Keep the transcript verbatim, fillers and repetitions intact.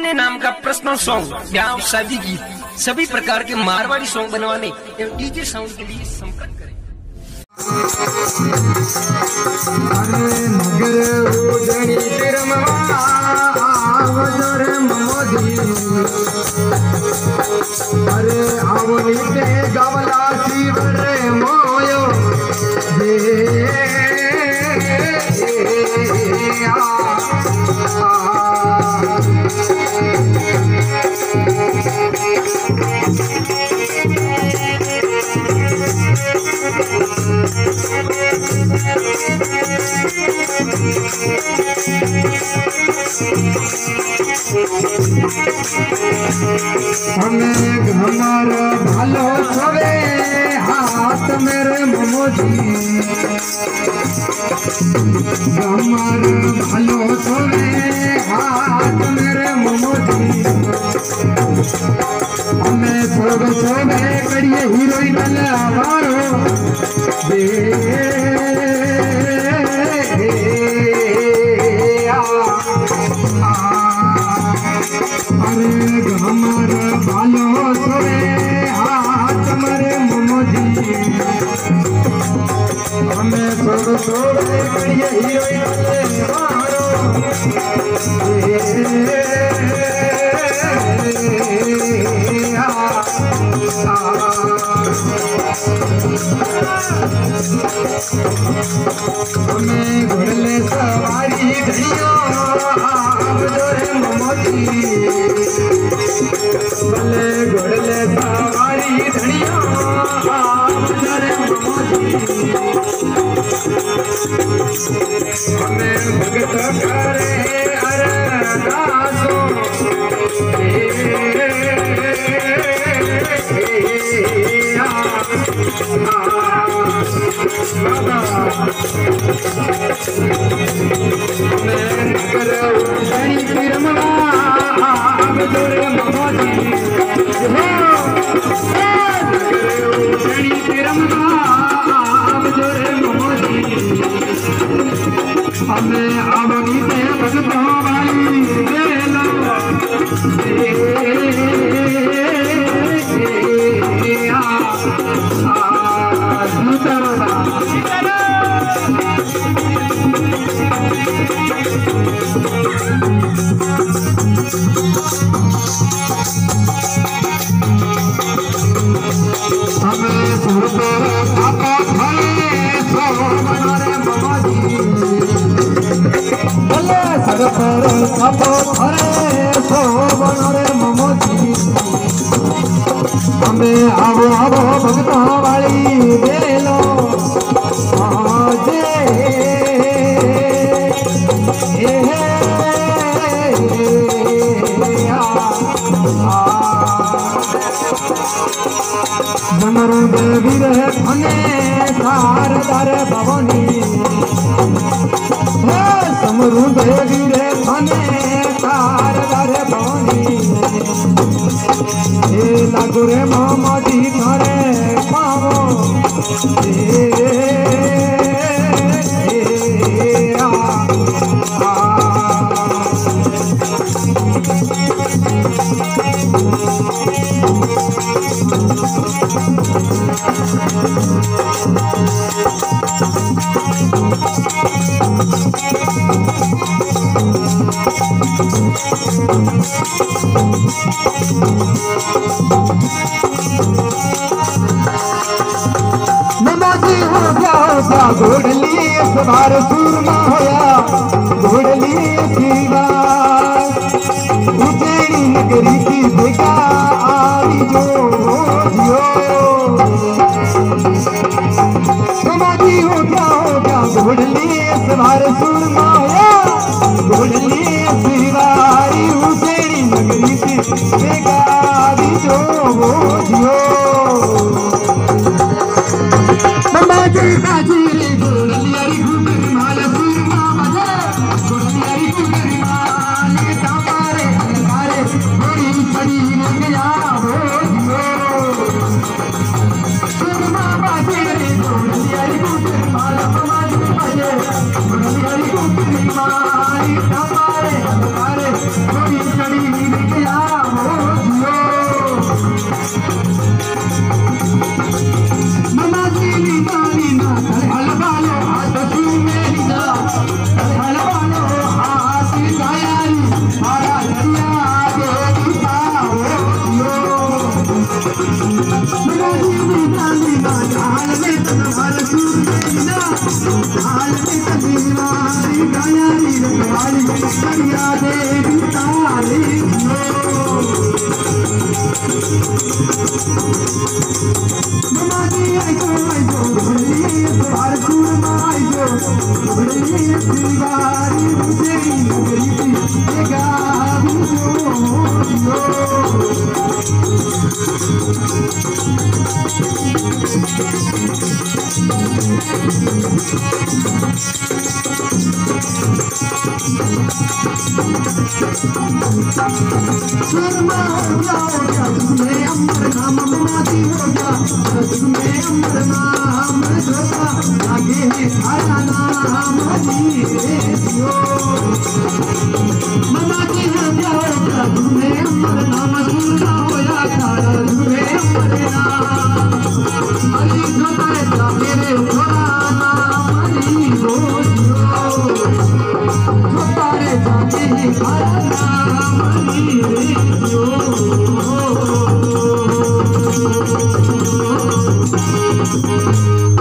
नाम का personal song, ब्याह शादी गीत सभी प्रकार के मारवाड़ी सॉन्ग बनवाने एवं डीजे साउंड के लिए संपर्क करें। अरे मगर उजड़ी तिरमवा आवजो रे मोदी, अरे आवनी ते गवला शिव रे मोयो हे हमें हमार भालो छवे हाथ मेरे मोदी, हमार भालो छवे हाथ मेरे मोदी, हमें सब छवे कड़िए हीरोइन आवारो अरे हमारा बालो सोरे हाथ मरे मोदी, हमें सब सोरे कड़िए हीरोइन मारो हमें घोड़ले सवारी धैया आवजो रे मोदी, भले घोड़ले सवारी धैया आवजो रे मोदी, हमें भगत करे अरदासो हमें आवनी से भगतों वाली बेलो हमें सुरतर पापा भले सो बनरे मोदी, भले सुरतर पापा भले सो बनरे मोदी, हमें आवो आवो भगतों वाली बेलो आजे मनरु देवी रे फने धारदार भवनी, समरु देवी रे फने धारदार भवनी, हे लागू रे मोदी थरे पावो नमाजी हो गया घोड़ली सवार सूरमा होया घोड़ली सीवा उजड़ी नगरी की बेगा आरी जो जियो, नमाजी हो गया हो गया घोड़ली सवार सूरमा होया घोड़ली सीवा उजड़ी नगरी की बेगा आरी जो जियो, नमाजी काजी रे घोड़ली घूम मालू हाल में कलीवारी गायारी रखवाली करिया देवी तारी ममा जी आई जो आई जो भली द्वार दूर माई जो भली दीवारी मुझे गरीबी गावी जो शर्मा हो गया तुम्हें अमर नाम मनाती हो गया तुम्हें अमर नाम जोता आगे है खाया नाम जियो मनाती हो गया तुम्हें अमर नाम सुनना होया खाया तुम्हें अमर नाम अली जोता है मेरे थोड़ा नाम अली हो जियो जोता है जाके है खाया नाम अली जियो